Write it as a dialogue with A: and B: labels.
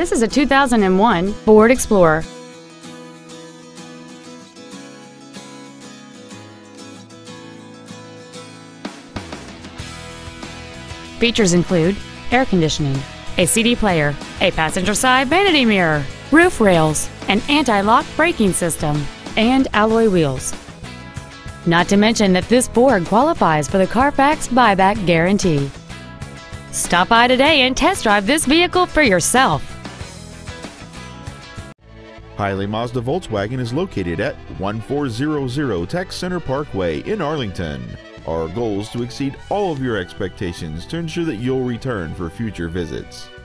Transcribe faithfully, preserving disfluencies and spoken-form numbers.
A: This is a two thousand one Ford Explorer. Features include air conditioning, a C D player, a passenger side vanity mirror, roof rails, an anti-lock braking system, and alloy wheels. Not to mention that this Ford qualifies for the Carfax buyback guarantee. Stop by today and test drive this vehicle for yourself.
B: Hiley Mazda Volkswagen is located at one four zero zero Tech Center Parkway in Arlington. Our goal is to exceed all of your expectations to ensure that you'll return for future visits.